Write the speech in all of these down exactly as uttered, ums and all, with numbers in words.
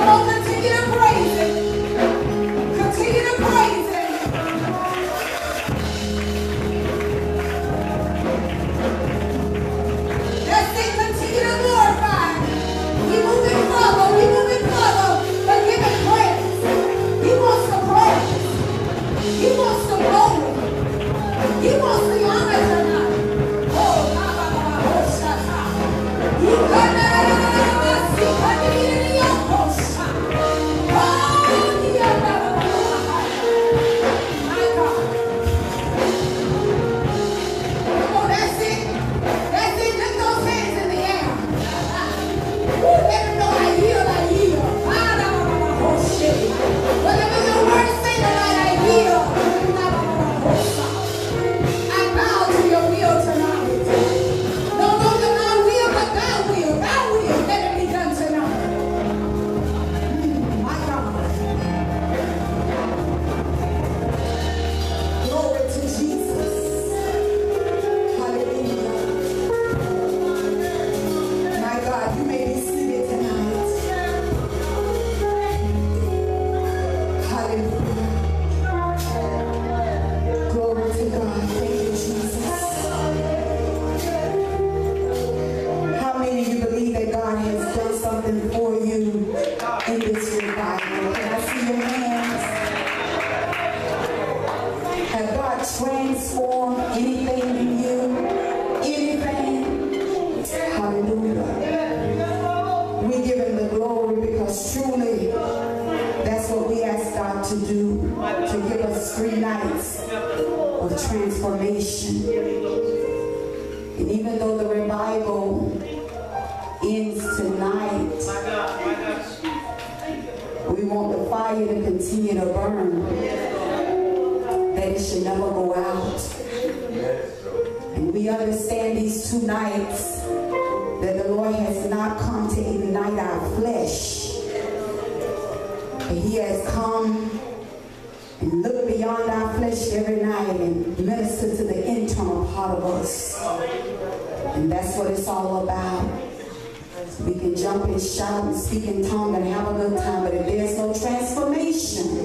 Speak in tongue and have a good time, but if there's no transformation,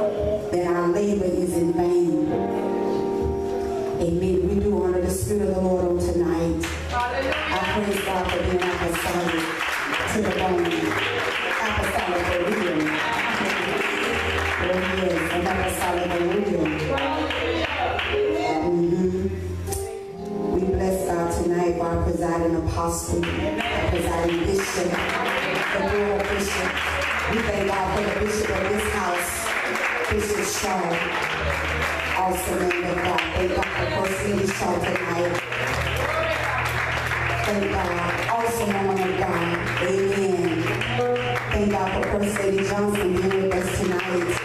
then our labor is in vain. Amen. We do honor the Spirit of the Lord on tonight. I praise God for being apostolic to the bone. Apostolic for real. Oh yes, an apostolic for real. Mm-hmm. We bless God tonight for our presiding apostle, our presiding bishop, the royal bishop. We thank God for the bishop of this house, Bishop Shaw. Also name of God. Thank God for First Lady Shaw tonight. Thank God. Also woman of God. Amen. Thank God for First Lady Johnson being with us tonight.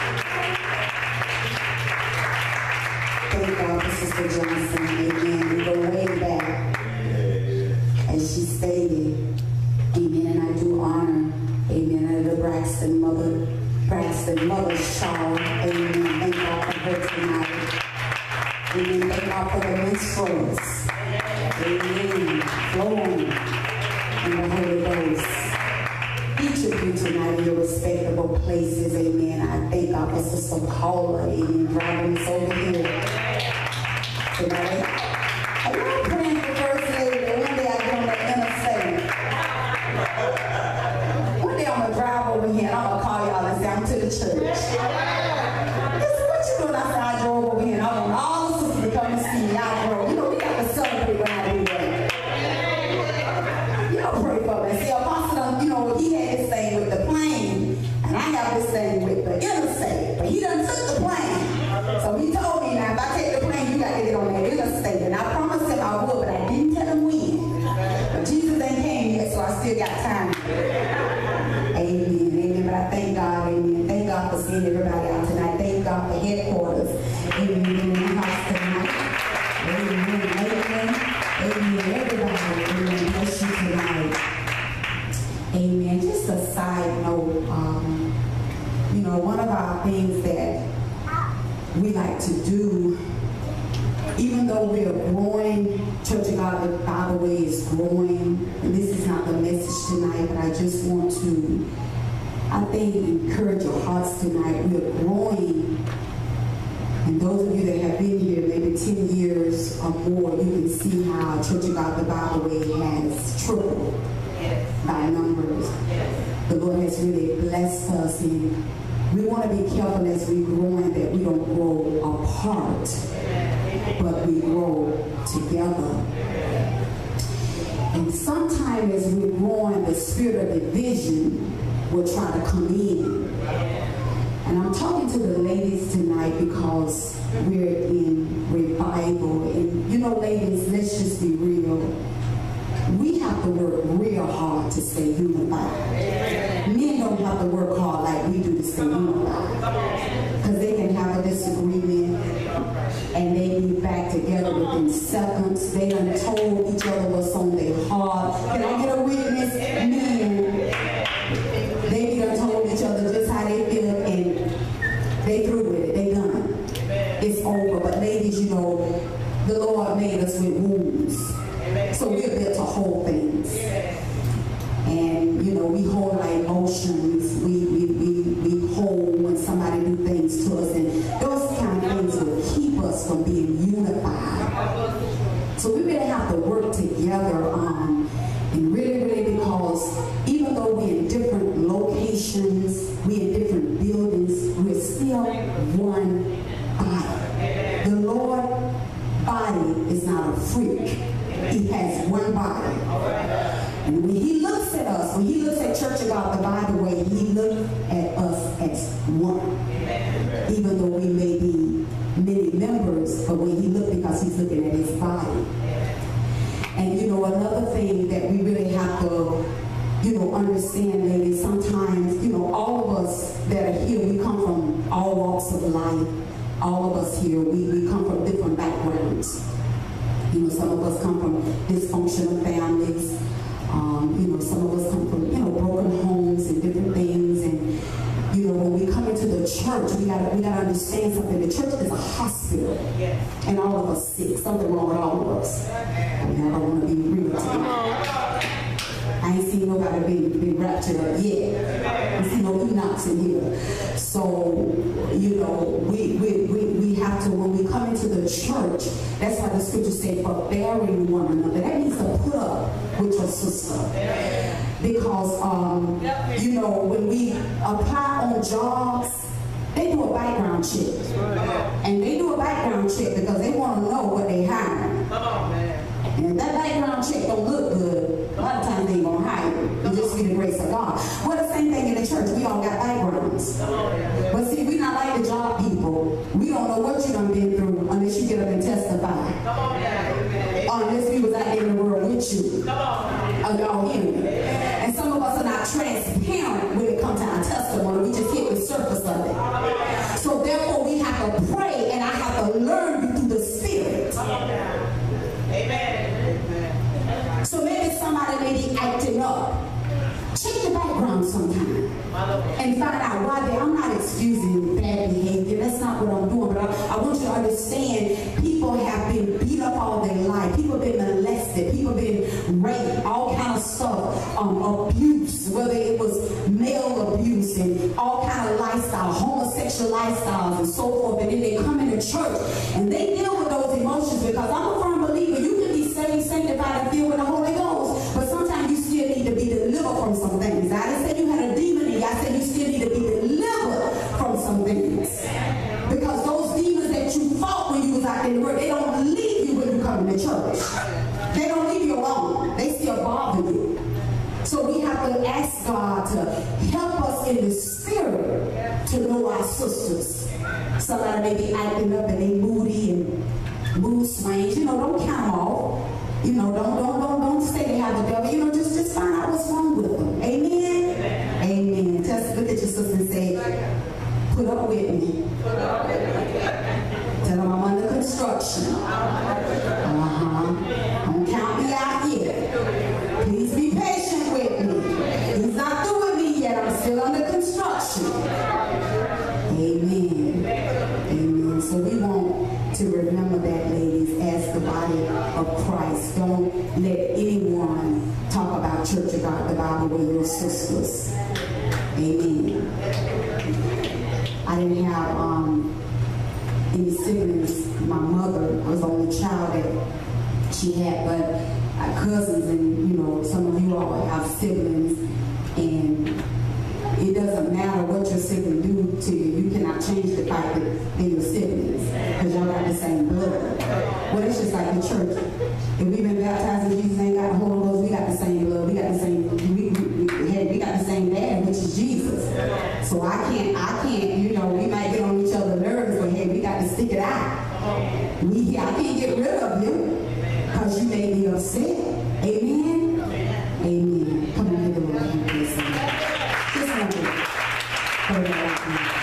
Thank God for Sister Johnson. Amen. We go way back. As she stated. Amen. And I do honor. Amen. The Braxton mother. Braxton mother Shaw. Amen. Thank God for her tonight. Amen. Thank God for the minstrels. Amen. Flowing in the Holy Ghost. Each of you tonight in your respectable places. Amen. I thank God for Sister Paula. Amen. Driving us over here tonight. Are you praying for First Lady? One day I get on the interstate. One day I'm going to drive over here and I'm going to call y'all and say I'm to the church. What you doing? I said I drove over here and I want all the sisters to come and see me. I drove. You know, we got to celebrate when I do that. Y'all pray for me. See, Apostle, you know, he had this thing with the plane and I have this thing with the interstate. But he done took the plane. So he told me, now if I take the plane, you got to get on that interstate. And I promised him I would, but I didn't tell him when. But Jesus ain't came yet, so I still got time. Amen. Amen. But I thank God. Amen. Thank God for seeing everybody out tonight. Thank God for headquarters. Amen. In the house tonight. Amen. Amen. Amen. Everybody. Amen. Bless you tonight. Amen. Just a side note. Um, you know, one of our things that we like to do, even though we are growing, Church of God, the Bibleway is growing, and this is not the message tonight, but I just want to I think encourage your hearts tonight. We're growing. And those of you that have been here maybe ten years or more, you can see how Church of God, the Bibleway has tripled yes. by numbers. Yes. The Lord has really blessed us, and we want to be careful as we grow that we don't grow apart, but we grow together. And sometimes as we grow in the spirit of division, will try to come in. And I'm talking to the ladies tonight because we're in revival. And you know, ladies, let's just be real. We have to work real hard to stay unified. Men don't have to work hard like we do to stay unified. Because they can have a disagreement and they be back together within seconds. They done told each other what's on their heart. Can I get a witness? Men. They done told each other just how they feel, and they through with it. They done. It's over. But ladies, you know, the Lord made us with wounds. So we're built to hold things. And, you know, we hold our emotions. We, we, we, we hold when somebody do things to us. And those kind of things will keep us from being unified. So we really have to work together. Um, and really, really, because even though we're in different locations, we're in different buildings, we're still one body. The Lord body is not a freak. He has one body. And when he looks at us, when he looks at Church of God, the Bibleway, he looks at us as one. Even though we may be many members, but when he looks, because he's looking at his body. And you know, another thing that we really have to, you know, understand, ladies, sometimes, you know, all of us that are here, we come from all walks of life. All of us here, we, we come from different backgrounds. You know, some of us come from dysfunctional families. Um, you know, some of us come from, you know, broken homes and different things. And, you know, when we come into the church, we gotta, we gotta understand something. The church is a hospital. Yes. And all of us sick. Something wrong with all of us. I mean, I don't want to be real tonight. I ain't seen nobody being be raptured up yet. I ain't seen no Enochs in here. So, you know, we, we, we, we have to, when we come into the church, that's why the scripture said, for bearing one another. That means to put up with your sister. Because, um, you know, when we apply on jobs, they do a background check. And they do a background check because they want to know what they hiring. And if that background check don't look good, a lot of times they ain't gonna hire you. You just get the grace of God. Well, the same thing in the church. We all got backgrounds. But see, we not like the job people. We don't know what you done been through unless you get up and testify. Or unless we was out there in the world with you. Oh, y'all hear me? And some of us are not transparent when it comes to our testimony. We just hit the surface of it. So therefore, we have to pray, and I have to learn you through the Spirit. Amen. So maybe somebody may be acting up. Check the background sometime and find out why they. I'm not excusing bad behavior. That's not what I'm doing. But I, I want you to understand, people have been beat up all their life. People have been molested. People have been raped. All kind of stuff. Um, abuse, whether it was male abuse and all kind of lifestyle, homosexual lifestyles and so forth. And then they come into church and they deal with those emotions, because I'm a firm believer. You can be saved, sanctified, and filled with the Holy Ghost, but sometimes you still need to be delivered from some things. I didn't say you had a demon in you. I said you still need to be delivered from some things. Because those demons that you fought when you was out in the world, they don't leave you when you come to church. They don't leave you alone. They still bother you. So we have to ask God to help us in the spirit to know our sisters. Somebody may be acting up and they moody and mood swings. You know, don't count them off. You know, don't don't don't don't say they have the devil. You know, just just find out what's wrong with them. Amen. Amen. Amen. Just look at your sister and say, put up with me. Tell them I'm under construction. Uh-huh. Don't count me out yet. Please be patient with me. He's not through with me yet. I'm still under construction. Amen. Amen. So we want to remember that, ladies, as the body of Christ. Don't let anyone talk about our Church of God, the Bibleway, your sisters. Amen. I didn't have um, any siblings. My mother, I was the only child that she had, but our cousins and, you know, some of you all have siblings, and it doesn't matter what your sibling do to you. You cannot change the fact that they're your siblings because y'all got the same blood. Well, it's just like the church. If we've been baptized in Jesus' name, got the Holy Ghost, we got the same blood. We got the same. We, we, we, hey, we got the same dad, which is Jesus. So I can't. I can't. You know, we might get on each other's nerves, but hey, we got to stick it out. We. I can't get rid of you because you made me upset. Amen. Amen. Come on, give the Lord a hand. Just want to pray that out.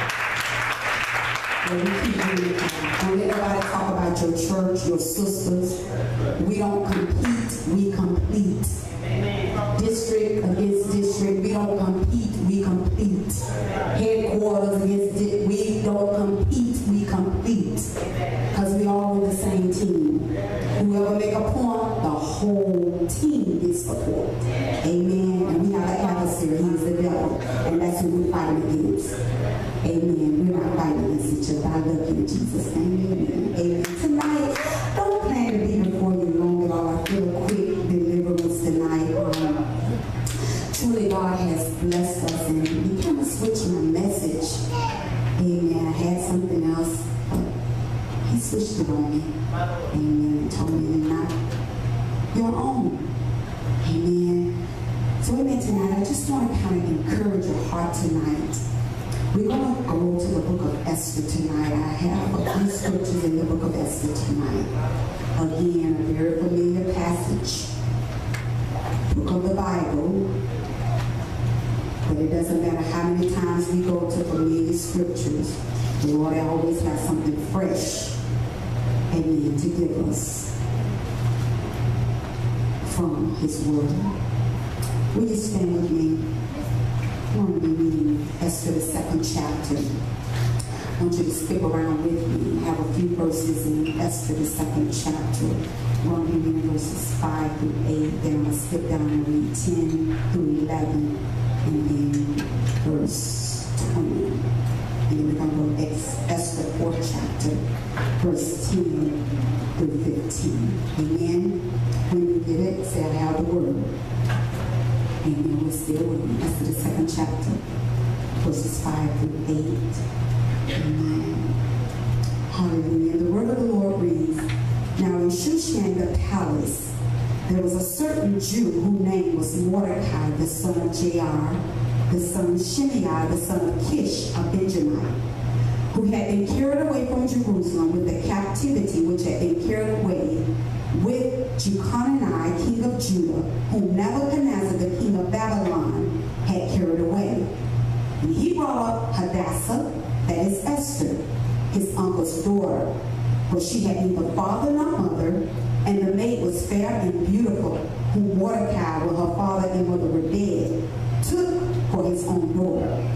We keep doing it. Don't let nobody talk about your church, your sisters. We don't compete, we complete. District against district, we don't compete, we complete. Headquarters against di we don't compete, we complete. Because we all in the same team. Whoever make a point, the whole team gets the point. Amen. And we have an adversary, he's the devil. And that's who we're fighting against. Amen. We're not fighting against each other. I love you in Jesus' name. Amen. Amen. Tonight, don't plan to be before you long at all. I feel a quick deliverance tonight. Um, truly, God has blessed us, and He kind of switched my message. Amen. I had something else, but He switched it on me. Amen. And told me you're not your own. Amen. So, amen. Tonight, I just want to kind of encourage your heart tonight. We're going to go to the book of Esther tonight. I have a few scriptures in the book of Esther tonight. Again, a very familiar passage. Book of the Bible. But it doesn't matter how many times we go to familiar scriptures. The Lord always has something fresh, amen, to give us from His Word. Will you stand with me? I want to be reading Esther, the second chapter. I want you to skip around with me. I have a few verses in Esther, the second chapter. I want to be reading verses five through eight. Then I'm going to skip down and read ten through eleven. And then verse twenty. And then we're going to go to Esther, fourth chapter, verse ten through fifteen. Amen. When you get it, say I have the word. And then we're still reading Esther, the second chapter, verses five through eight. Amen. Hallelujah. And the word of the Lord reads, Now in Shushan the palace, there was a certain Jew whose name was Mordecai, the son of Jair, the son of Shimei, the son of Kish, a Benjamite, who had been carried away from Jerusalem with the captivity which had been carried away with Jeconiah, king of Judah, whom Nebuchadnezzar, the king of Babylon, had carried away. And he brought up Hadassah, that is Esther, his uncle's daughter, for she had neither father nor mother, and the maid was fair and beautiful, whom Mordecai, when her father and mother were dead, took for his own daughter.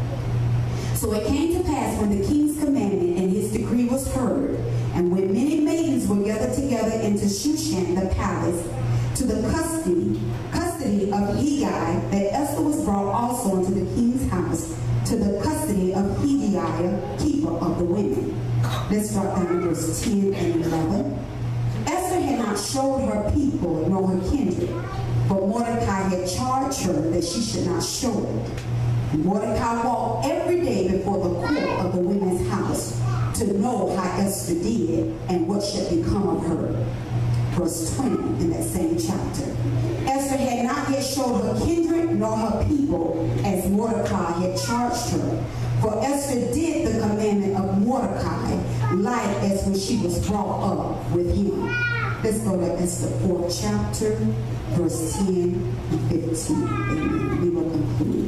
So it came to pass when the king's commandment and his decree was heard, and when many maidens were gathered together into Shushan the palace, to the custody, custody of Hegai, that Esther was brought also into the king's house, to the custody of Hegai, keeper of the women. Let's drop down to verse ten and eleven. Esther had not showed her people nor her kindred, for Mordecai had charged her that she should not show it. Mordecai walked every day before the court of the women's house to know how Esther did and what should become of her. Verse twenty in that same chapter. Esther had not yet showed her kindred nor her people as Mordecai had charged her. For Esther did the commandment of Mordecai, like as when she was brought up with him. Let's go to Esther fourth chapter, verse ten and fifteen. Amen. We will conclude.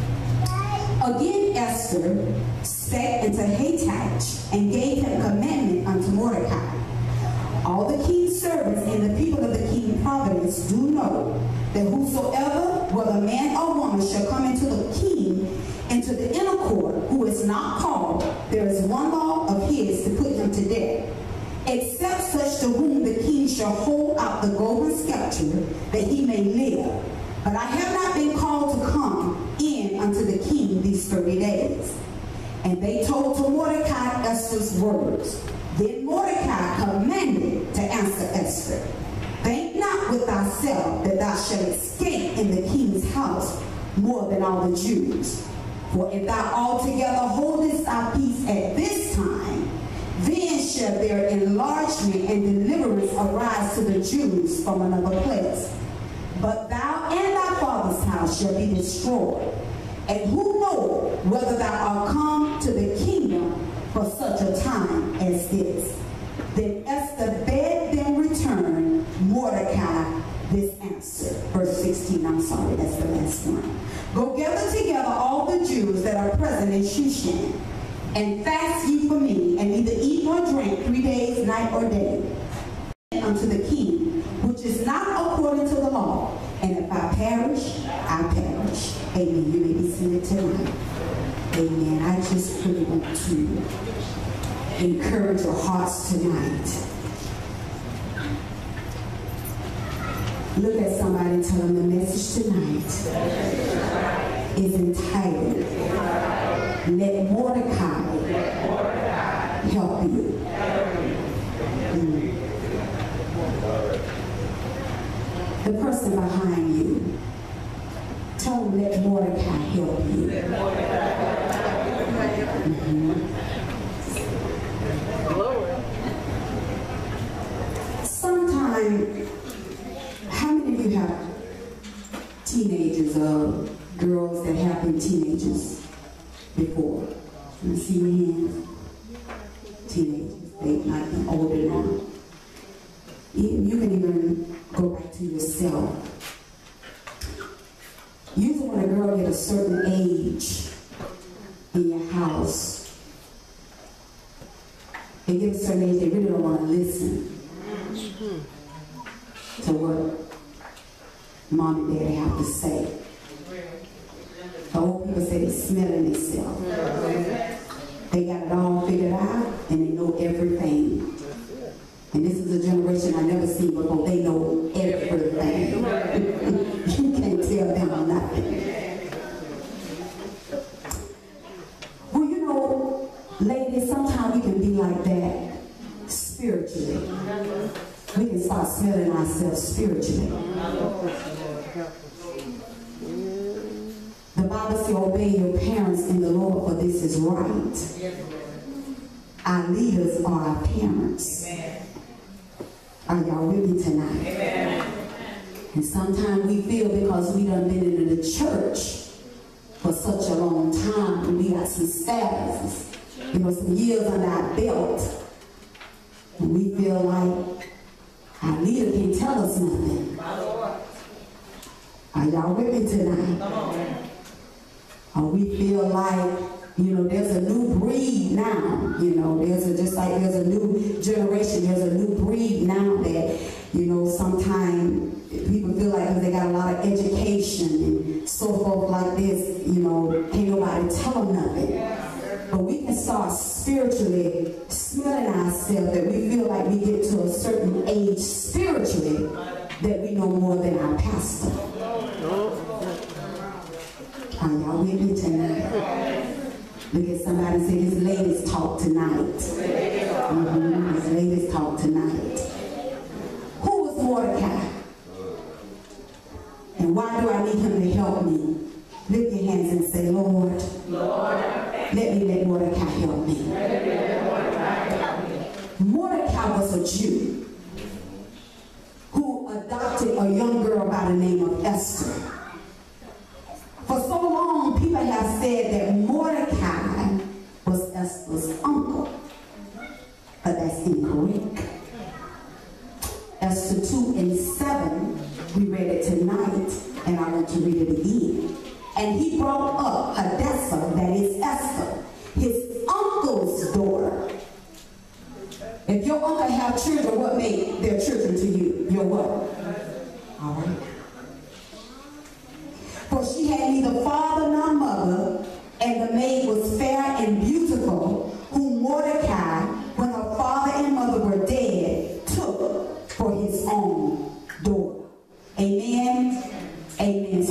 Again Esther spake unto Hathach, and gave him commandment unto Mordecai. All the king's servants and the people of the king's province do know that whosoever, whether man or woman, shall come into the king, into the inner court, who is not called, there is one law of his to put him to death, except such to whom the king shall hold out the golden scepter, that he may live. But I have not been called to come in unto the king these thirty days. And they told to Mordecai Esther's words. Then Mordecai commanded to answer Esther, think not with thyself that thou shalt escape in the king's house more than all the Jews. For if thou altogether holdest thy peace at this time, then shall their enlargement and deliverance arise to the Jews from another place. But thou and thy father's house shall be destroyed. And who knows whether thou art come to the kingdom for such a time as this? Then Esther bade them return Mordecai this answer. Verse sixteen, I'm sorry, that's the last one. Go gather together all the Jews that are present in Shushan, and fast ye for me, and neither eat nor drink three days, night or day, unto the king, which is not according to the law. And if I perish, I perish. Amen. You may be seated tonight. Amen. I just really want to encourage your hearts tonight. Look at somebody and tell them the message tonight is entitled, Let Mordecai Help You. Mm. The person behind you, tell them, let Mordecai help you. Mm-hmm. Sometimes, how many of you have teenagers or girls that have been teenagers before? Let me see your hands. Teenagers, they might be older now. You can even go back to yourself. Usually when a girl gets a certain age in your house, they get a certain age, they really don't want to listen to what mom and daddy have to say. The old people say they're smelling themselves. They got it all figured out and they know everything. And this is a generation I never seen before. They know everything. You can't tell them nothing. Well, you know, ladies, sometimes we can be like that spiritually. We can start smelling ourselves spiritually. The Bible says, obey your parents in the Lord, for this is right. Our leaders are our parents. Are y'all with me tonight? Amen. And sometimes we feel because we done been in the church for such a long time, and we got some status, you know, some years under our belt, and we feel like our leader can't tell us nothing. Are y'all with me tonight? Or we feel like, you know, there's a new breed now. You know, there's a, just like there's a new generation, there's a new breed now that, you know, sometimes people feel like because they got a lot of education and so forth like this, you know, can't nobody tell them nothing. But we can start spiritually smelling ourselves that we feel like we get to a certain age spiritually that we know more than our pastor. Are y'all with me tonight? Look at somebody and say, this ladies talk tonight. Mm-hmm. This ladies talk tonight. Who was Mordecai? And why do I need him to help me? Lift your hands and say, Lord, Lord let me let Mordecai help me. Mordecai was a Jew who adopted a young girl by the name of Esther. For so long, people have said that Mordecai was Esther's uncle, but that's incorrect. Esther two and seven, we read it tonight, and I want to read it again. And he brought up Hadassah, that is Esther, his uncle's daughter. If your uncle have children, what made their children to you? Your what? All right. For she had neither father nor mother, and the maid was fair and beautiful, whom Mordecai, when her father and mother were dead, took for his own daughter. Amen? Amen.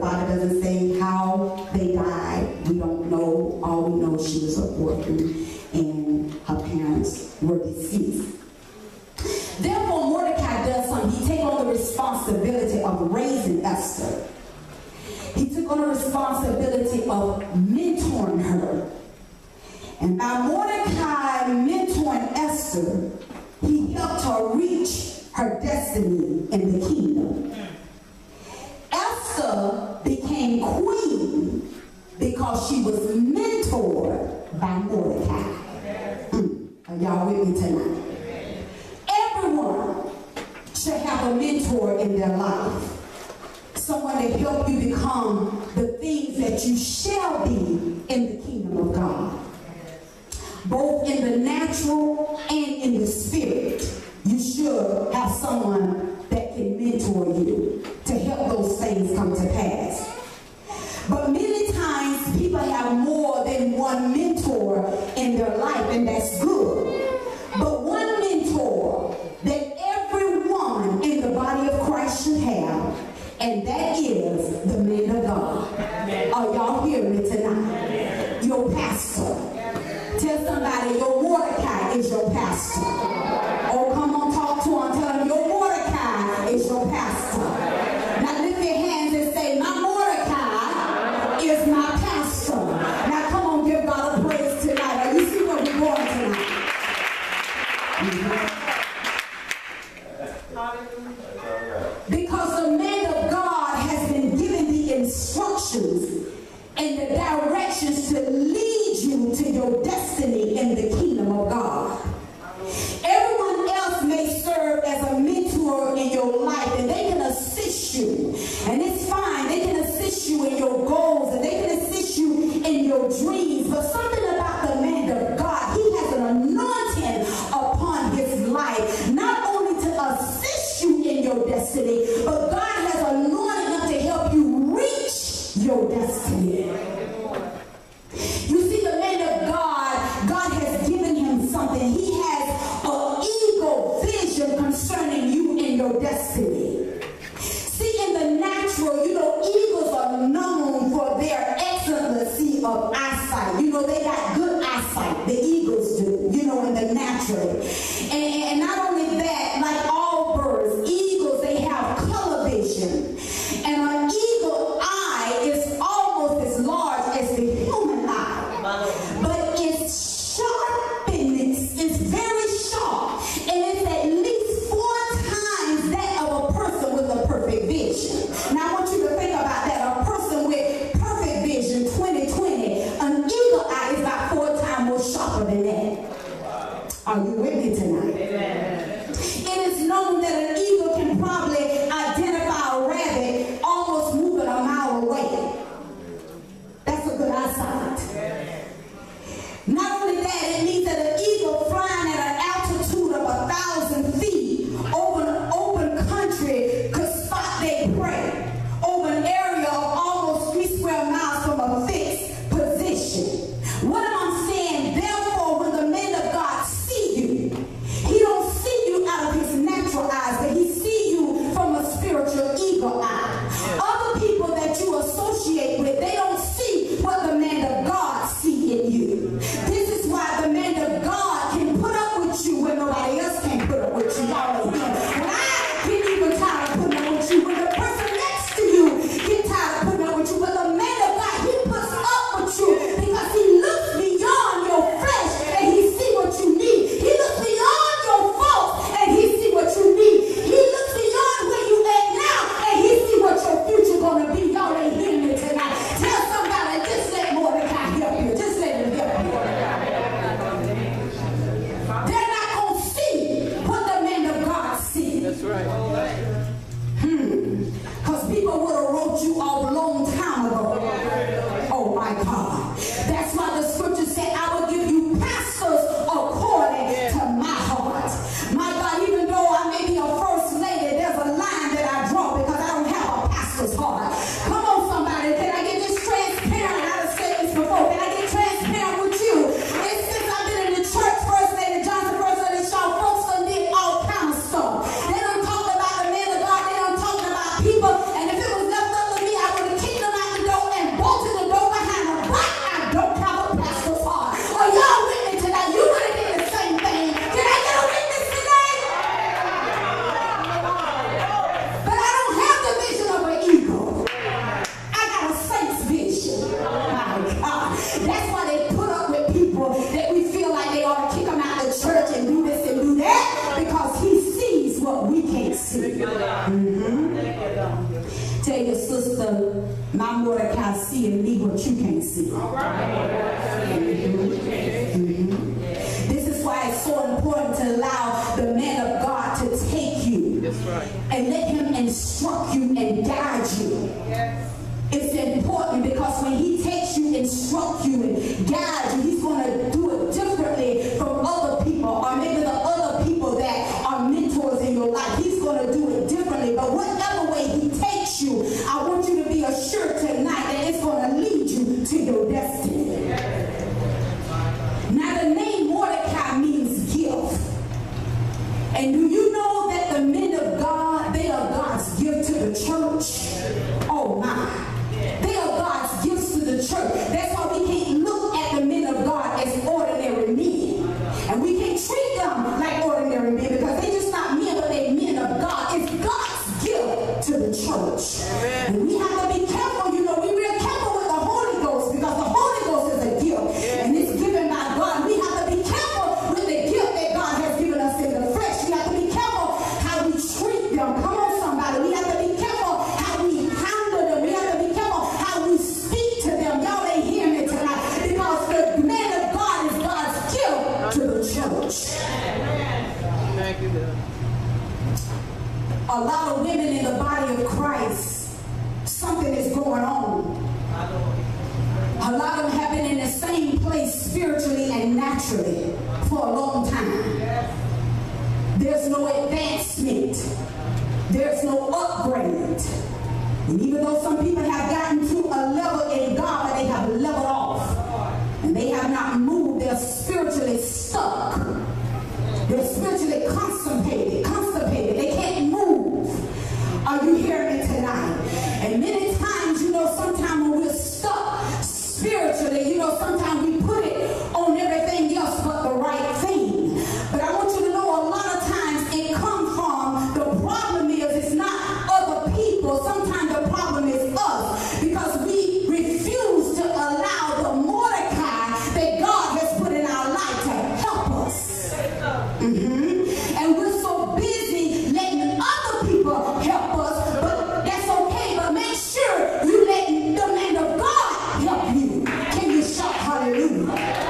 Bible doesn't say how they died. We don't know. All we know, she was an orphan and her parents were deceased. Therefore, Mordecai does something. He takes on the responsibility of raising Esther. He took on the responsibility of mentoring her. And by Mordecai mentoring Esther, he helped her reach her destiny in the kingdom. Esther became queen because she was mentored by Mordecai. Mm. Are y'all with me tonight? Everyone should have a mentor in their life. Someone to help you become the things that you shall be in the kingdom of God. Both in the natural and in the spirit. You should have someone that can mentor you to help those things come to pass. But many times people have more than one mentor in their life, and that's good. But one mentor that everyone in the body of Christ should have, and that is the man of God. Are y'all hearing me tonight? Your pastor. Tell somebody your Mordecai is your pastor. Oh, come on, talk to him. Tell him your Mordecai is your pastor. Now lift your hands and say, my Mordecai is my pastor. Now come on, give God a praise tonight. Are you see where we're going tonight? Mm-hmm. Because the man of God has been given the instructions and the directions to lead you to your destiny in the kingdom of God. Everyone else may serve as a mentor in your life, and they can assist you, and it's fine. They can assist you in your goals, and they can assist you in your dreams. But something about the man of God, he has an anointing upon his life, not only to assist you in your destiny, but God has anointed him to help you reach your destiny. You see, the man of God, God has given him something. He has an eagle vision concerning you and your destiny. See, in the natural, you know, eagles are known for their excellency of eyesight. You know, they got good eyesight. The eagles do, you know, in the natural. And, and not only that, like all birds, eagles, they have color vision. And an eagle eye is almost as large as the human eye. But it's sharp and it's, it's very sharp. And it's at least four times that of a person with a perfect vision. Now I want you to think about that. A person with perfect vision, twenty twenty, an eagle eye is about four times more sharper than that. Are you with me tonight? Amen. It is known that an eagle can probably identify a rabbit almost moving a mile away. That's a good eyesight. Not only that, it means that an eagle flying at an altitude of a thousand feet over an open country could spot their prey over an area of almost three square miles from a fixed position. What am I saying? Therefore, when the man of God see you, he don't see you out of his natural eyes, but he see you from a spiritual eagle eye. Other people that you associate with, they don't see what the man of God see in you. This is why the man of God can put up with you when nobody else can put up with you. Y'all are here. And I can't even tired of putting up with you. When the person next to you get tired of putting up with you, but the man of God, he puts up with you because he looks beyond your flesh and he see what you need. He looks beyond your faults and he see what you need. He looks beyond where you at now and he see what your future gonna be. Y'all ain't hearing me tonight. Tell somebody, just let Mordecai help you. Just let him help you. They're not gonna see what the man of God sees. That's right. Hmm. Because people would have wrote you off a long time ago. Oh my God. That's why the scripture said, I will give you pastors according to my heart. My God, even though I may be a first lady, there's a line that I draw because I don't have a pastor's heart. Come on, somebody. Can I get this transparent? I've said this before. Can I get transparent with you? It's since I've been in the church, first lady, Johnson, first lady, Shaw, folks done did all kind of stuff. They done talked about the man of God. They done talked about people. And if it was left up to me, I would have kicked Mordecai see in me what you can't see. All right. Mm-hmm. This is why it's so important to allow the man of God to take you. That's right. And let him instruct you and guide you. Yes. It's important because when he takes you, instruct you, and guide you, he's going to do it differently from other people, or maybe the other people that are mentors in your life. He's going to do it differently. But whatever way he takes you, I want you to be assured tonight that it's going to lead you to your destiny. Now, the name Mordecai means gift. And do you know that the men of God, they are God's gift to the church? Oh my. They are God's gifts to the church. That's why we can't look at the men of God as ordinary men. And we can't treat them like ordinary men because they're just not men, but they're men of God. It's God's gift to the church. Amen. And we have to be careful, you know, we're real careful with the Holy Ghost because the Holy Ghost is a gift. Yeah. And it's given by God. We have to be careful with the gift that God has given us in the flesh. We have to be careful how we treat them. Come on, somebody. We have to be careful how we handle them. We have to be careful how we speak to them. Y'all ain't hear me tonight because the man of God is God's gift to the church. Thank you, God. A lot of women in the body of Christ, something is going on. A lot of them have been in the same place spiritually and naturally for a long time. There's no advancement. There's no upgrade. And even though some people have gotten to a level in God, but they have leveled off. And they have not moved. They're spiritually stuck. They're spiritually constipated. Constipated. They can't move. Are you hearing me tonight? And many times, you know, sometimes when we're stuck spiritually, you know, sometimes we put it on everything else but the right thing. But I want you to know a lot of times it comes from, the problem is it's not other people. Sometimes the problem is us because we refuse to allow the Mordecai that God has put in our life to help us. Mm-hmm. And we're so busy letting other people help us, but that's okay. But make sure you let the man of God help you. Can you shout hallelujah?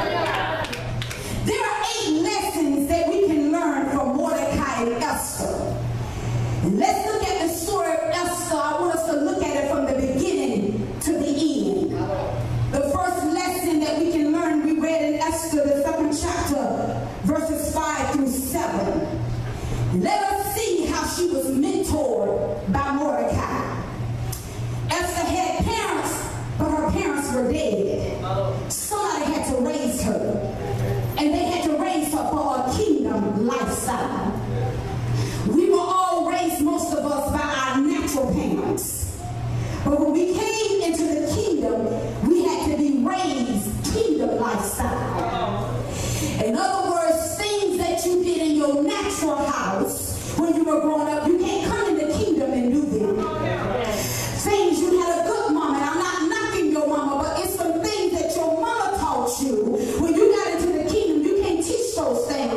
There are eight lessons that we can learn from Mordecai and Esther. And let's look at the story of Esther. I want us to look at it from the beginning to the end. The first lesson that we can learn, we read in Esther, the second chapter, verses five through seven. Let us see how she was mentored by Mordecai. Esther had parents, but her parents were dead. Somebody had to raise her. And they had to raise her for a kingdom lifestyle. We were all raised, most of us, by our natural parents. But when we came into the kingdom, we had to be raised kingdom lifestyle. In other words, things that you did in your natural house when you were growing up, you can't come in the kingdom and do them. Things you had a good mama, and I'm not knocking your mama, but it's some things that your mama taught you. When you got into the kingdom, you can't teach those things.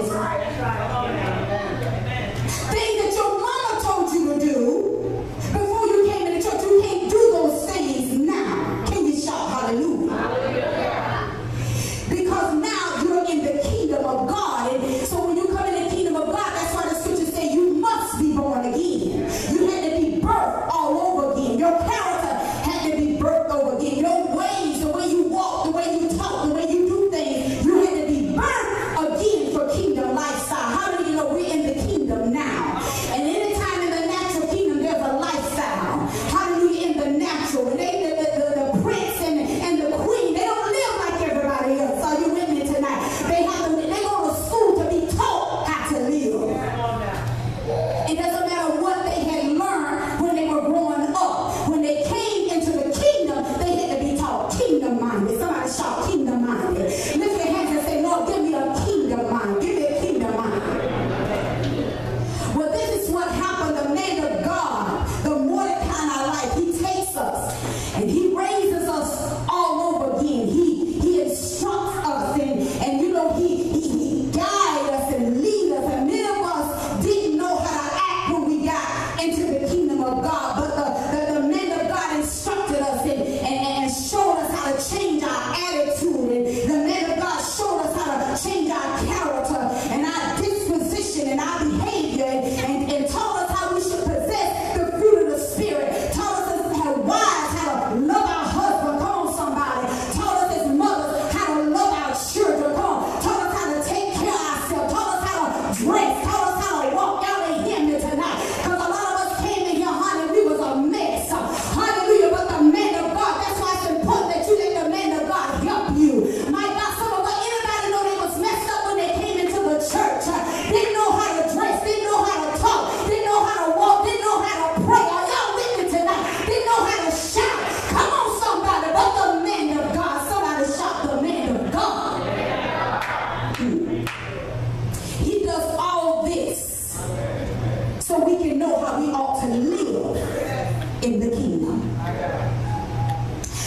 Things that your mama told you to do before you came into church, you can't do those things now. Can you shout hallelujah? Because now you're in the kingdom of God. And so when you come in the kingdom of God, that's why the scriptures say you must be born again. You had to be birthed all over again. Your character had to be birthed over again. Your ways, the way you walk, the way you talk, the way you do things, you had to be birthed again for kingdom lifestyle. How many of you know we're in the kingdom now? And anytime in the natural kingdom, there's a lifestyle. Hallelujah, in the natural. And they, the, the, the, the prince and, and the queen, they don't live like everybody else. Are you with me tonight? They have to, they go to school to be taught how to live. It doesn't matter what they had learned when they were growing up. When they came into the kingdom, they had to be taught kingdom minded. Somebody shout kingdom minded. Lift your hands and say, Lord, give me a kingdom mind. Give me a kingdom mind. Well, this is what happened. The man of God, the Mordecai in our life, he takes us and he raises us all over again. He he instructs us and, and you know, he, he, he guides us and leads us. And many of us didn't know how to act when we got into the kingdom of God. But the, the, the man of God instructed us and, and,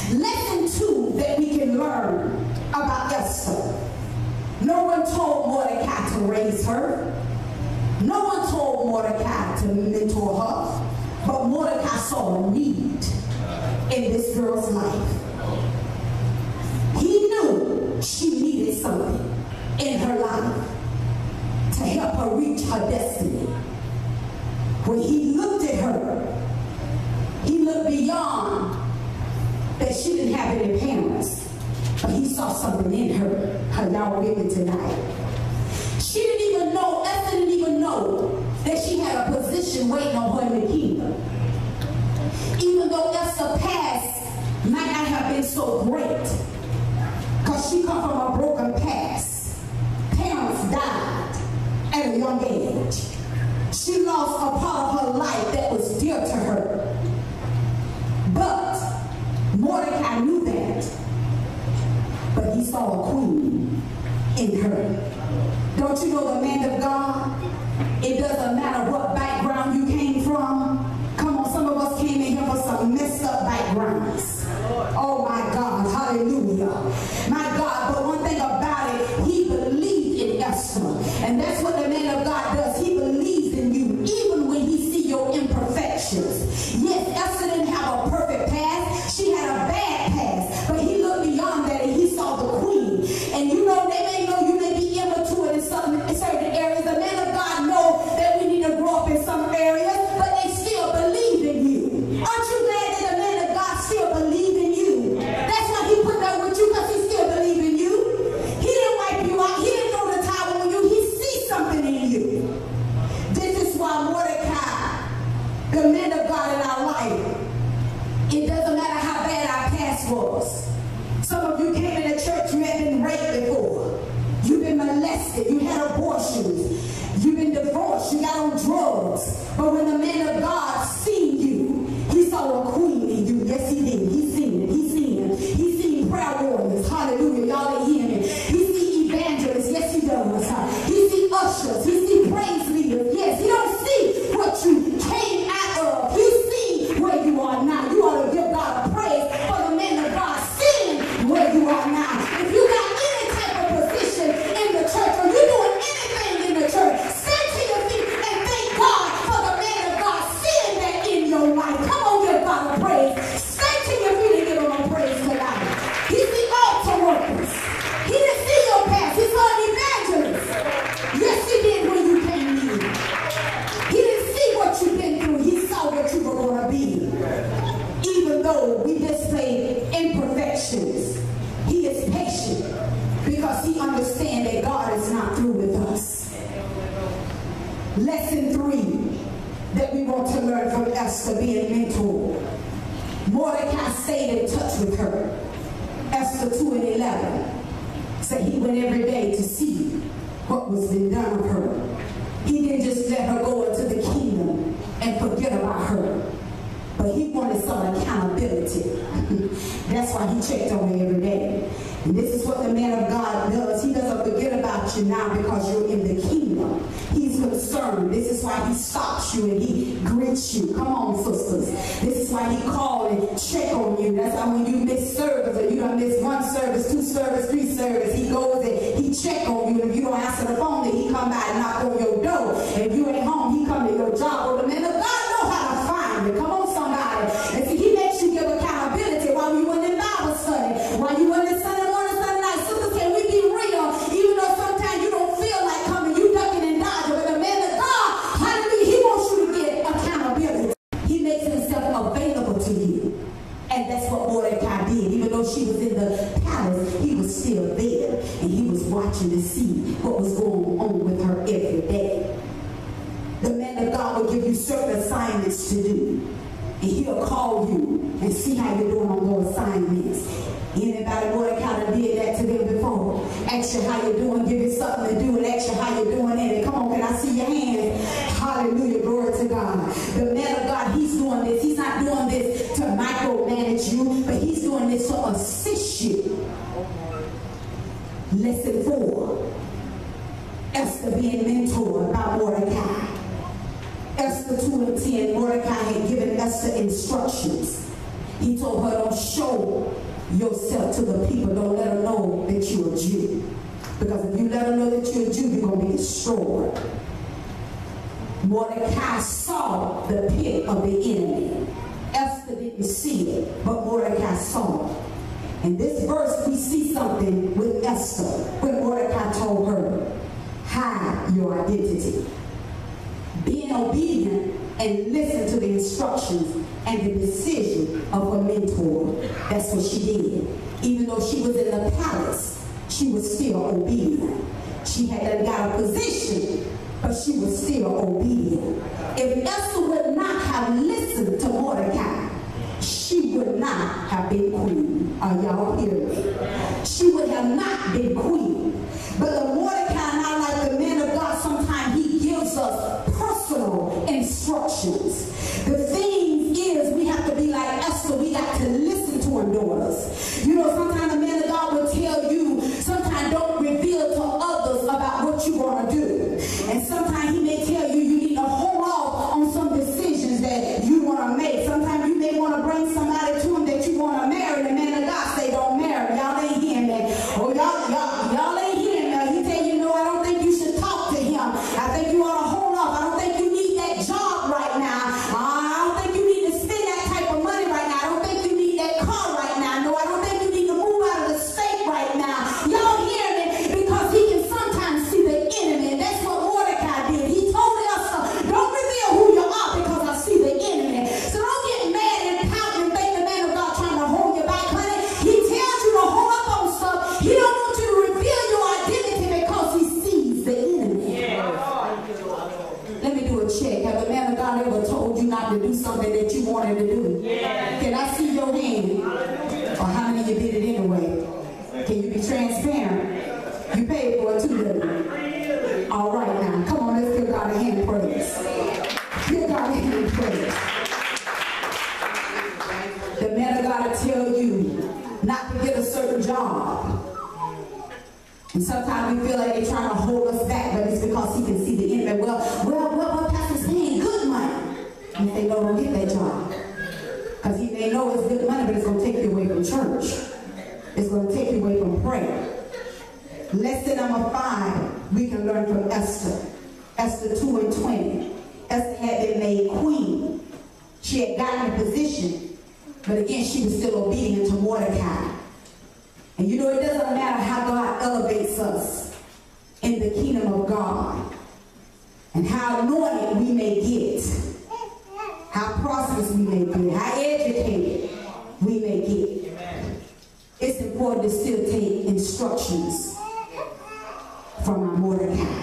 Lesson two that we can learn about Esther. No one told Mordecai to raise her. No one told Mordecai to mentor her. But Mordecai saw a need in this girl's life. He knew she needed something in her life to help her reach her destiny. When he looked at her, he looked beyond that she didn't have any parents, but he saw something in her. Her y'all with me tonight. She didn't even know, Esther didn't even know that she had a position waiting on her in the kingdom. Even though Esther's past might not have been so great, because she come from a broken past. Parents died at a young age. She lost a part of her life that was dear to her. But Mordecai knew that. But he saw a queen in her. Don't you know the man of God? It doesn't matter what background you came from. Come on, some of us came in here for some messed up backgrounds. Oh my God, hallelujah. My God, but one thing about it, he believed in Esther. And that's what the man of God does. He believes in you, even when he sees your imperfections. Yes, Esther didn't have a perfect past. She had a bad past. But he looked beyond that and he saw the queen. And you know, they may know you may be immature in some in certain areas. The man of God knows that we need to grow up in some areas, but they still believe in you. Aren't you glad that the man of God still believes in you? That's why he put that with you, because he still believes in you. He didn't wipe you out. He didn't throw the towel on you. He sees something in you. This is why Mordecai, the man of God in our life, it doesn't matter how bad our past was. Some of you came in the church, you had been raped before. You've been molested. You had abortions. You've been divorced. You got on drugs. But when the man of God seen you, he saw a queen in you. Yes, he did. He seen it. He seen it. He seen prayer warriors. Hallelujah. Y'all ain't hearing it. He see evangelists. Yes, he does. He see ushers. He see praise leaders. Yes, he don't see what you came out of. He see where you are now. You ought to give God a praise for the man of God seeing where you are now. If you got any type of position in the church, or you're doing anything in the church, stand to your feet and thank God for the man of God seeing that in your life. Come on, give God a praise. Stand to your feet and give him a praise tonight. He's the altar workers. He didn't see your past. He saw an evangelist. Yes, he did when you came in. He didn't see what you've been through. He saw what you were going to be. Even though we display imperfections, he is patient because he understands that God is not through with us. Lesson three that we want to learn from Esther being mentored. Mordecai stayed in touch with her. Esther two and eleven said he went every day to see what was being done of her. He didn't just let her go into the kingdom and forget about her, but he wanted some accountability. That's why he checked on her every day. And this is what the man of God does. He doesn't forget about you now because you're in the kingdom. He's concerned. This is why he stops you and he greets you. Come on, sisters. This is why he calls and check on you. That's why when you miss service, or you don't miss one service, two service, three service, he goes and he check on you. And if you don't answer the phone, then he come by and knock on your door. And if you ain't home, he come to your job. Well, the man of God know how to find you. Come on, somebody. And see, he makes you give accountability while you in the Bible study, while you in the Sunday morning, Sunday night. Sisters, can we be real? Even though sometimes you don't feel like coming, you ducking and dodging, but the man of God, hallelujah, he wants you to get accountability. He makes himself available to you. And that's what Mordecai did. Even though she was in the palace, he was still there. And he was watching to see what was going on with her every day. The man of God will give you certain assignments to do. And he'll call you and see how you're doing on those assignments. Anybody Mordecai done did that to them before? Ask you how you're doing, give you something to do, and ask you how you're doing in it. Come on, can I see your hands? Hallelujah, glory to God. The man of God, he's doing this. He's not doing this to micromanage you, but he's doing this to assist you. Lesson four. Esther being mentored by Mordecai. Esther two and ten, Mordecai had given Esther instructions. He told her, don't show yourself to the people. Don't let them know that you're a Jew. Because if you let them know that you're a Jew, you're going to be destroyed. Mordecai saw the pit of the enemy. Esther didn't see it, but Mordecai saw it. In this verse, we see something with Esther when Mordecai told her, hide your identity. Being obedient and listen to the instructions and the decision of her mentor. That's what she did. Even though she was in the palace, she was still obedient. She had got a position, but she was still obedient. If Esther would not have listened to Mordecai, she would not have been queen. Are y'all hearing me? She would have not been queen. But the Mordecai, not like the man of God, sometimes he gives us personal instructions. The thing is, we have to be like Esther. We got to listen to our daughters. You know, sometimes the man of God will tell you, sometimes don't reveal to others about what you want to do. And sometimes he may tell you, you need to hold off on some decisions that you want to make. Sometimes you may want to bring somebody to him that you want to marry. The man of God say, don't marry. Y'all ain't hearing me. Oh, y'all, y'all, y'all ain't hearing me. He tell you, no, I don't think you should talk to him. I think you ought to hold off. I don't think you need that job right now. Uh, I don't think you need to spend that type of money right now. I don't think you need that car right now. No, I don't think you need to move out of the state right now. Y'all hear me? Because he can sometimes see the enemy. And that's what Mordecai did. He told us, don't reveal who you are because I see the enemy. So don't get mad and pout and think the man of God trying to hold you back, honey. He tells you to hold up on stuff. He don't want you to reveal your identity because he sees the enemy. Yeah. Let me do a check. Have the man of God ever told you not to do something that you wanted to do? Yeah. Can I see your hand? Or how many of you did it anyway? Can you be transparent? You paid for it too, didn't you? All right now. Come on, let's give God a hand praise. Give God a hand praise. The man of God will tell you not to get a certain job. And sometimes we feel like they're trying to hold us back, but it's because he can see the enemy. Well, well, well, well, Pastor's paying good money. And they don't get that job. Because he may know it's good money, but it's going to take you away from church. It's going to take you away from prayer. Lesson number five, we can learn from Esther. Esther two and twenty. Esther had been made queen. She had gotten a position, but again, she was still obedient to Mordecai. And you know, it doesn't matter how God elevates us in the kingdom of God and how anointed we may get, how prosperous we may be, how educated we may get. It's important to still take instructions from our Mordecai.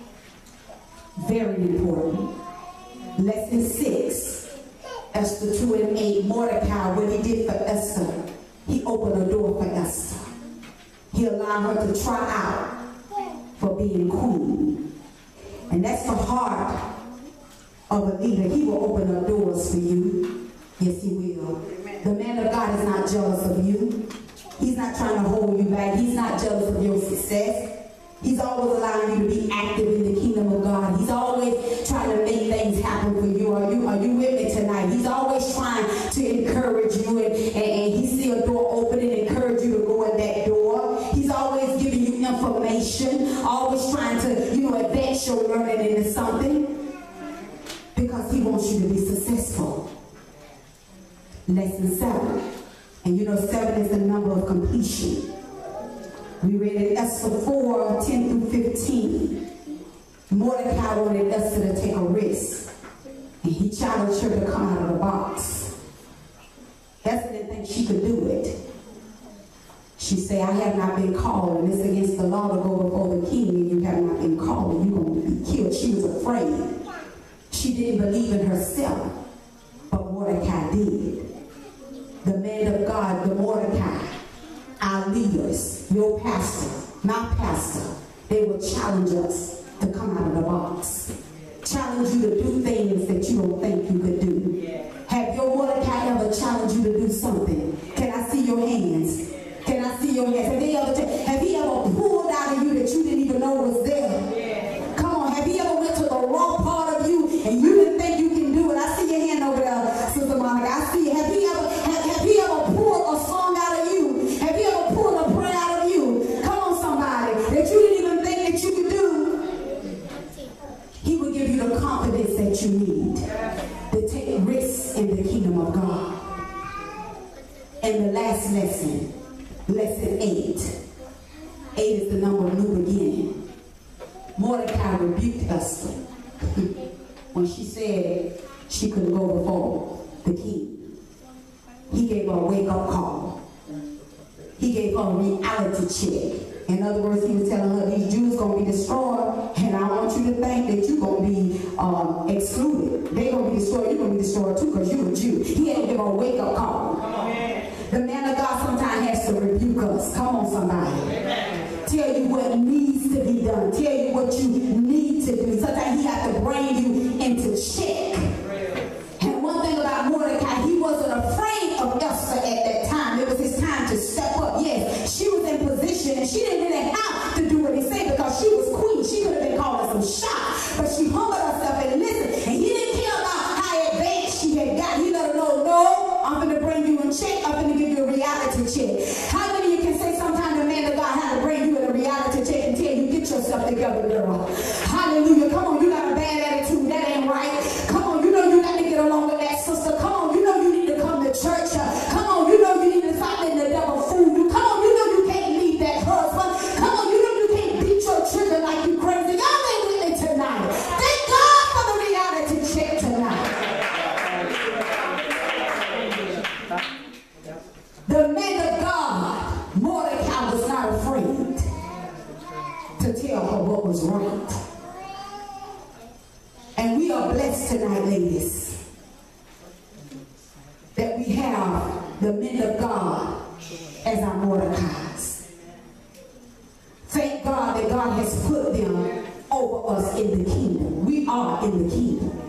Very important. Lesson six, Esther two and eight. Mordecai, what he did for Esther, he opened a door for Esther. He allowed her to try out for being queen. And that's the heart of a leader. He will open up doors for you. Yes, he will. The man of God is not jealous of you. He's not trying to hold you back. He's not jealous of your success. He's always allowing you to be active in the kingdom of God. He's always trying to make things happen for you. Are you, are you with me tonight? He's always trying to encourage you, and, and, and he see a door open and encourage you to go in that door. He's always giving you information, always trying to, you know, advance your learning into something because he wants you to be successful. Lesson seven. And you know, seven is the number of completion. We read in Esther four, ten through fifteen. Mordecai wanted Esther to take a risk. And he challenged her to come out of the box. Esther didn't think she could do it. She said, I have not been called, and it's against the law to go before the king, and you have not been called, and you're going to be killed. She was afraid. She didn't believe in herself, but Mordecai did. The man of God, the Mordecai, our leaders, your pastor, my pastor, they will challenge us to come out of the box. Challenge you to do things that you don't think you could do. Have your Mordecai ever challenged you to do something? Can I see your hands? Can I see your hands? Have, they ever, have he ever pulled out of you that you didn't even know was there? Come on, have he ever went to the raw part of you and you didn't think you can do it? I see your hand over there, Sister Monica. I see you. Have he ever, have, have he last lesson, lesson eight. Eight is the number of new beginning. Mordecai rebuked Esther when she said she couldn't go before the king. He gave her a wake-up call. He gave her a reality check. In other words, he was telling her these Jews going to be destroyed, and I want you to think that you're going to be um, excluded. They're going to be destroyed. You're going to be destroyed too because you're a Jew. He had to give her a wake-up call. The man of God sometimes has to rebuke us. Come on, somebody. Tell you what needs to be done. Tell you what you need to do. Sometimes he has to bring you into check. And one thing about Mordecai, he wasn't afraid of Esther at that time. It was his time to step up. Yes, she was in position, and she didn't really have to do what he said because she was queen. She could have been calling some shots, but she humbled herself and listened. And he didn't care about how advanced she had got. He let her know, no, I'm going to bring you in check. I'm going to give you a reality check. How many of you can say sometimes the man of God had to bring you in a reality check until you get yourself together, girl? Hallelujah. Come on, you got a bad attitude. That ain't right. Come on, you know you got to get along with that sister. Come on, you know you need to come to church. Come on, you know you need to stop letting the devil fool you. Come on, you know you can't leave that husband. Come on, you know you can't beat your children like you crazy. Y'all ain't with me tonight. Thank God for the reality check tonight. The man of God, Mordecai, was not afraid to tell her what was right. And we are blessed tonight, ladies, that we have the men of God as our Mordecais. Thank God that God has put them over us in the kingdom. We are in the kingdom.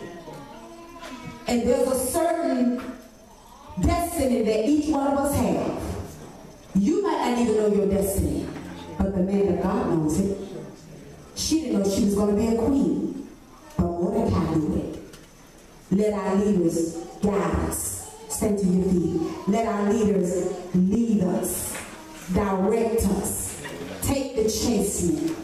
And there's a certain destiny that each one of us have. You might not even know your destiny, but the man of God knows it. She didn't know she was going to be a queen, but Mordecai knew it. Let our leaders guide us. Stand to your feet. Let our leaders lead us, direct us, take the chasing.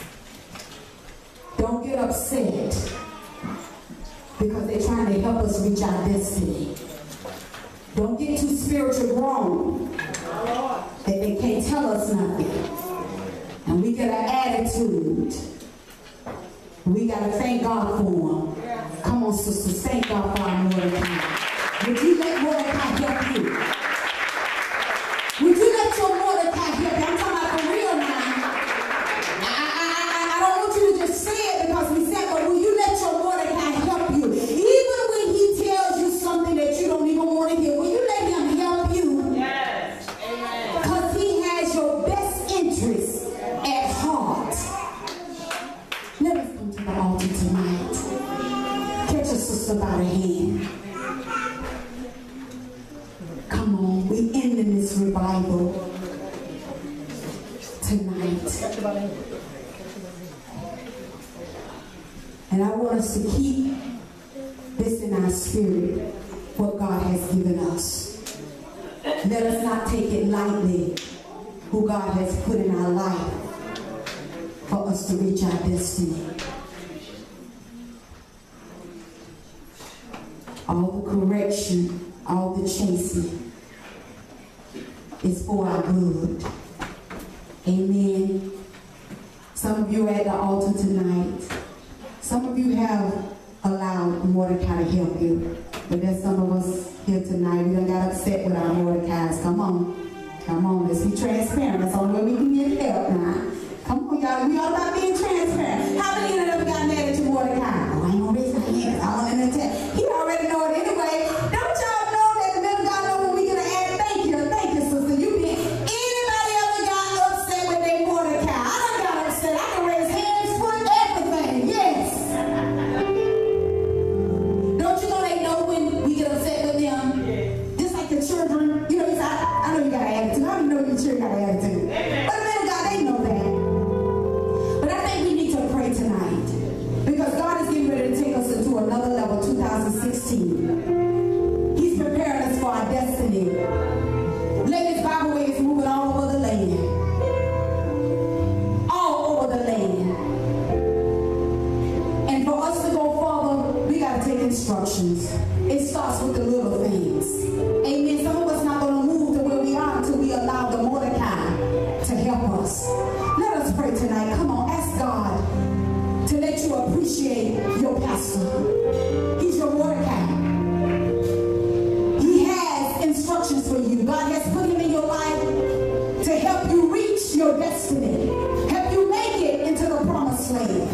Don't get upset because they're trying to help us reach our destiny. Don't get too spiritual grown that they can't tell us nothing. And we get an attitude. We got to thank God for them. Come on, sisters, thank God for our Mordecai. Would you let Mordecai help you? Would you let your Mordecai help you? I'm talking about for real now. I, I, I, I don't want you to just say it because we said, but will you let your Mordecai help you? Even when he tells you something that you don't even want to hear, will you let him help you? Yes. Amen. Because he has your best interest at heart. Let us come to the altar tonight. Catch a sister by the hand. Come on, we ending this revival tonight. And I want us to keep this in our spirit, what God has given us. Let us not take it lightly, who God has put in our life for us to reach our destiny. All the correction, all the chasing is for our good. Amen. Some of you are at the altar tonight. Some of you have allowed Mordecai to help you. But there's some of us here tonight, we done got upset with our Mordecais. Come on. Come on, let's be transparent. That's the only way we can get help now. Come on, y'all. We all about being transparent. How many of you ever got mad at your Mordecai? Oh, I ain't gonna raise my hands. I want him to tell. He already know it anyway. Don't y'all know that the men of God know when we get an ad? Thank you. Thank you, sister. You been. Anybody ever got upset with their Mordecai? I done got upset. I can raise hands, foot, everything. Yes. Don't you know they know when we get upset with them? Yeah. Just like the children. You know, I, I know you got an attitude. How do you know your children got an attitude? Amen. But the men of God, they know that. But I think we need to pray tonight. Because God is getting ready to take us into another level, two thousand sixteen. He's preparing us for our destiny. Ladies, Bibleway is moving all over the land. All over the land. And for us to go further, we got to take instructions. It starts with the little things. Amen. Some of us not going to move the way your destiny? Have you made it into the promised land?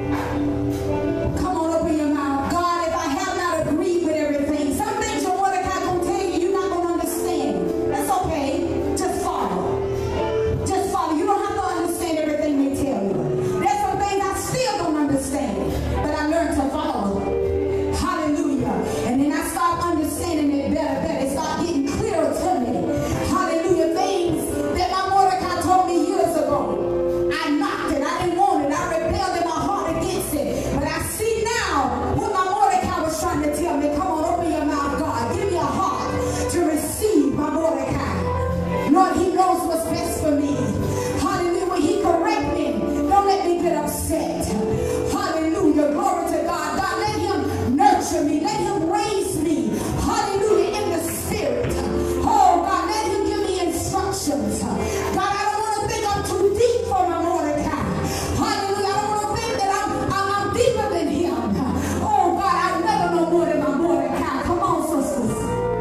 Come on, open your mouth. God, if I have not agreed with everything, some things your Mordecai gonna tell you, you're not gonna understand. That's okay. Just follow. Just follow. You don't have to understand everything they tell you. There's some things I still don't understand, but I learned to follow. Hallelujah. And then I start understanding it better, better. It start getting clearer to me. Hallelujah. Things that my Mordecai told me years ago. I knocked it. I didn't want it. I rebelled in my heart against it. But I see now what my Mordecai was trying to tell me. Come on, open your mouth, God. Give me a heart to receive my Mordecai. Lord, he knows what's best for me. Hallelujah. When he correct me, don't let me get upset. Hallelujah. Glory to God. God, let him nurture me. Let him raise me. Hallelujah. In the spirit. Oh, God, let him give me instructions. God, I don't want to think I'm too deep for my Mordecai. Hallelujah. I don't want to think that I'm, I'm, I'm deeper than him. Oh, God, I never know more than my Mordecai. Come on, sisters.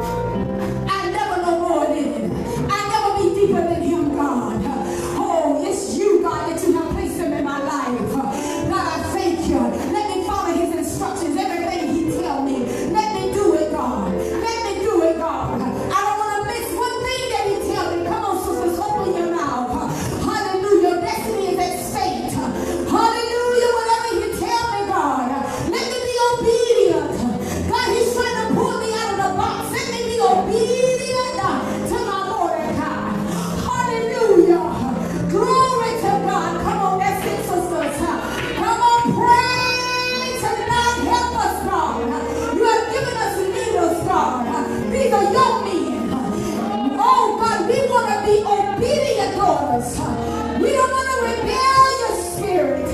I never know more than him. I never be deeper than him, God. Oh, it's you, God, that you have placed him in my life. God, I thank you. Let me follow his instructions. Everything he tells me. Let me do it, God. Let me do it, God. I don't want to miss one thing that he tells me. Come on, sisters, open your mouth. Hallelujah. Destiny is at stake. Hallelujah. Whatever he tells me, God, let me be obedient. God, he's trying to pull me out of the box. Let me be obedient to my Mordecai. Hallelujah. Glory to God. Come on, that's it, sisters. Come on, pray tonight. Help us, God. You have given us leaders, God. These are your men. Oh, God, we want to be obedient daughters. We don't want to rebel your spirit.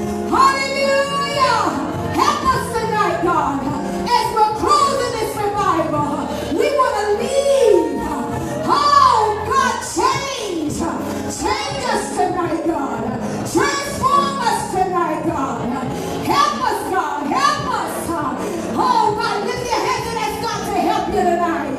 Hallelujah. Help us tonight, God. As we're closing this revival, we want to leave. Oh, God, change. Change us tonight, God. Transform us tonight, God. Help us, God. Help us. Oh, God, lift your hands and ask God to help you tonight.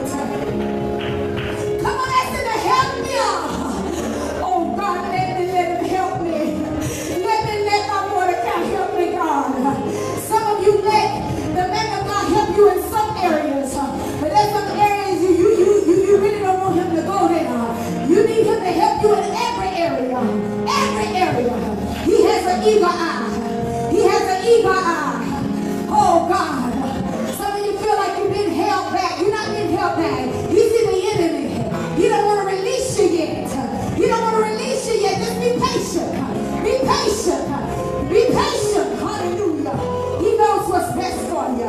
Come on, ask him to help you. Oh, God, let me let him help me. Let me let my Mordecai help me, God. Some of you let the man of God help you in some areas, but there's some areas you, you, you, you, you really don't want him to go there. You need him to help you in every area. Every area. He has an eager eye. He has an eager eye. Oh, God. Some of you feel like you've been held back. You're not being held back. He's in the enemy. He don't want to release you yet. He don't want to release you yet. Just be patient. Be patient. Be patient. Hallelujah. He knows what's best for you.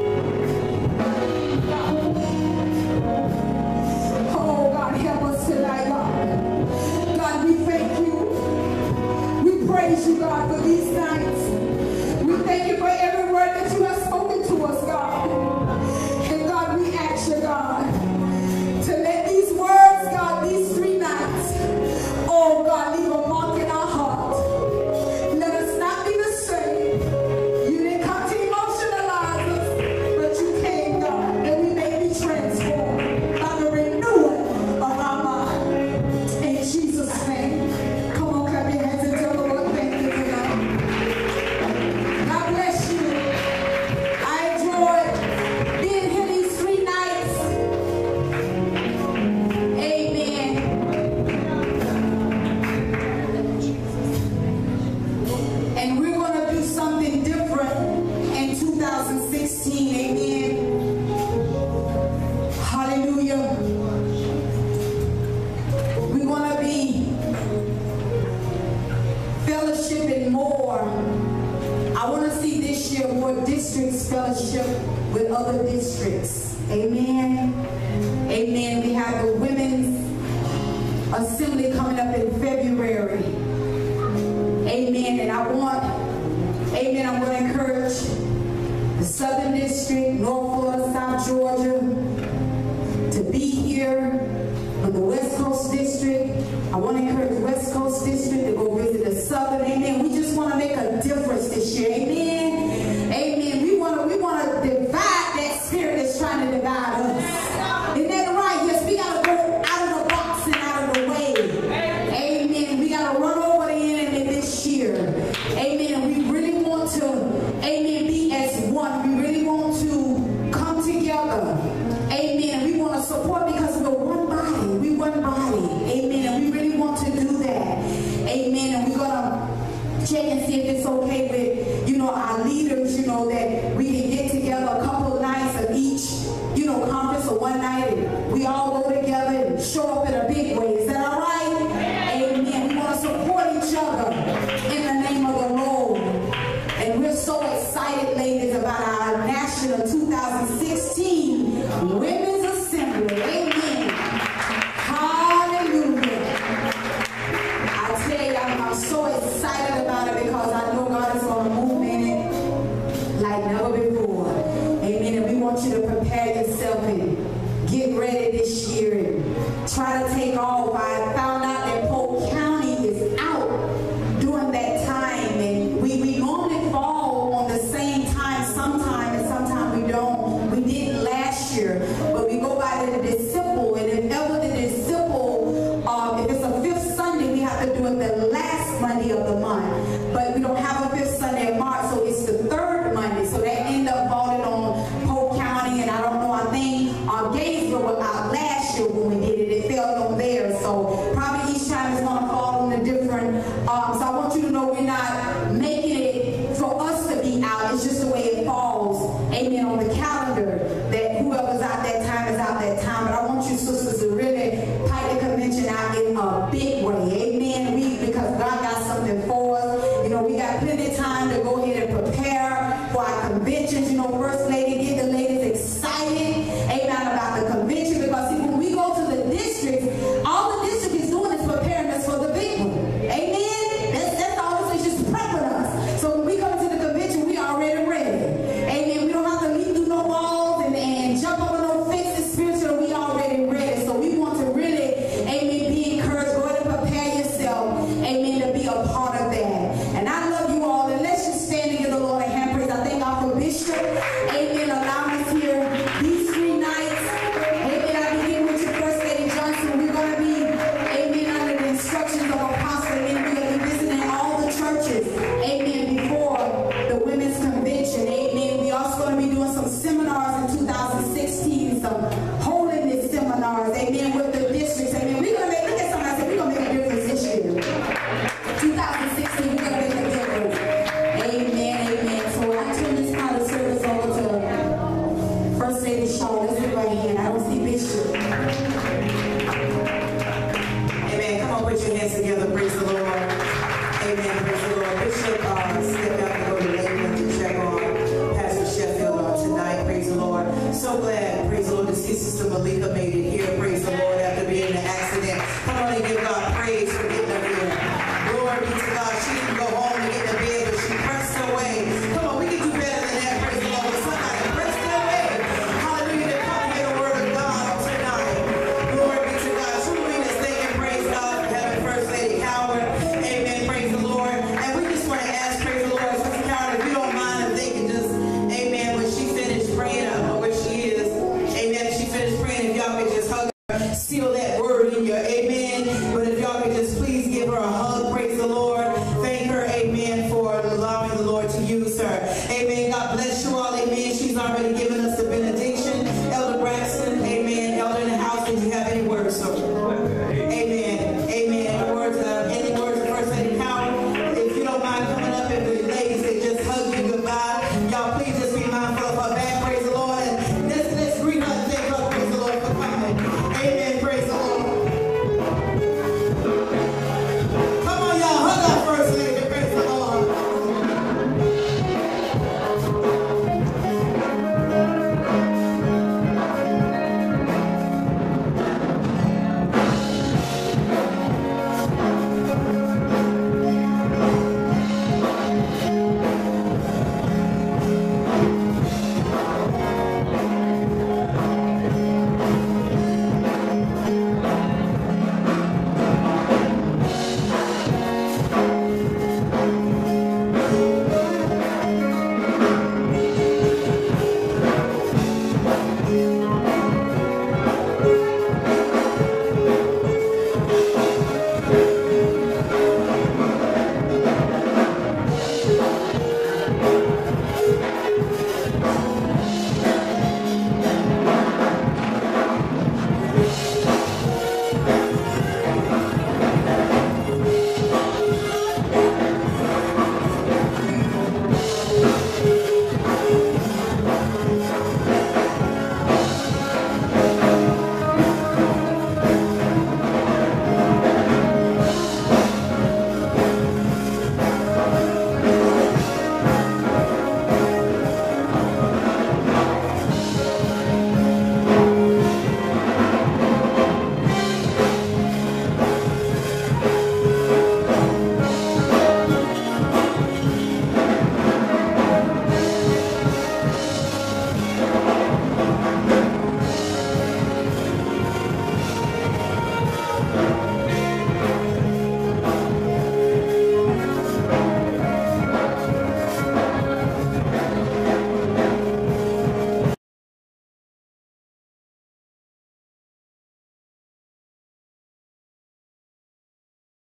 Oh, God, help us tonight, God. God, we thank you. We praise you, God, for these nights. We thank you for every word that you have spoken to us, God. And God, we ask you, God, to let these words, God, these three nights, oh, God, leave a mark in our heart. Let us not be the same. You didn't come to emotionalize us, but you came, God, and we may be transformed by the renewing of our mind. In Jesus' name. Come on, clap your hands and tell the Lord thank you tonight. God bless you. I enjoyed being here these three nights. Amen. And we're going to do something different in two thousand sixteen. Amen. Hallelujah. We're going to be fellowshipping more. I want to see this year more districts fellowship with other districts. Amen. Amen. We have the women's assembly coming up in February. Amen. And I want, amen, I'm going to encourage the Southern District, North Florida, South Georgia to be here. For the West Coast District, I want to encourage the West Coast District to go visit the Southern. Amen. We just want to make a difference this year. Amen. Amen. We want to we want to divide that spirit that's trying to divide us. Isn't that right? Yes, we got to go out of the box and out of the way. Amen. We got to Amen. And we're going to check and see if it's okay with, you know, our leaders, you know, that we can get together a couple of nights of each, you know, conference or one night, and we all go together and show up in a big way. Is that all right? Amen. Amen. We want to support each other in the name of the Lord. And we're so excited, ladies, about our national two thousand sixteen Women's Assembly. Amen. Hallelujah. I tell you, I'm, I'm so excited about it because I know God is going to move in it like never before. Amen. And we want you to prepare yourself and get ready this year and try to take off. I found out that Polk County is out during that time, and we, we normally fall on the same time sometime, and sometimes we don't. We didn't last year, but we go by the disciple, and if ever the disciple, um, if it's a fifth Sunday, we have to do it the last Monday of the month. But we don't have a fifth Sunday in March, so it's the third Monday. So that ended up falling on Polk County, and I don't know, I think uh, Gainesville was out last year when we did it. It fell on there, so probably each time it's going to fall on a different. Um, so I want you to know we're not making it for us to be out. It's just the way it falls. Amen. On the calendar, that whoever's out that time is out that time. But I want you sisters to really pipe the convention out in a big way. Amen. We, because God got something for us. You know, we got plenty of time to go ahead and prepare for our conventions. You know, First Lady, get the ladies excited. Amen. About the convention, because see, when we go to the districts, all the district is doing is preparing us for the big one. Amen. That's, that's all it's just prepping us. So when we come to the convention, we already ready. Amen. We don't have to leap through no walls and, and jump over no fences spiritually. We already ready. So we want to really, amen, be encouraged. Go ahead and prepare yourself, amen, to be a part of that. And I love you all. And let's just stand and give the Lord a hand praise. I thank God for Bishop, amen, allowing us here these three nights. Amen. I begin with your First Lady Johnson. We're going to be, amen, under the instructions of Apostle, and we're going to be visiting all the churches, amen, before the women's convention. Amen. We also going to be doing some seminars in two thousand sixteen, some holiness seminars, amen, with the districts. Amen. We're going to make, look at somebody say, we're going to make a difference this year. twenty sixteen, we're going to make a difference. Amen, amen. So I turn this part of service over to First Lady Shaw. Let's give her a hand. I don't see Bishop. Amen. Come on, put your hands together. Praise the Lord. Amen. Praise the Lord. Bishop, uh, step out and go to Lakeland to check on Pastor Sheffield uh, tonight. Praise the Lord. So glad, praise the Lord, to see Sister Malika made it here. Praise the Lord, after being in an accident. Come on and give God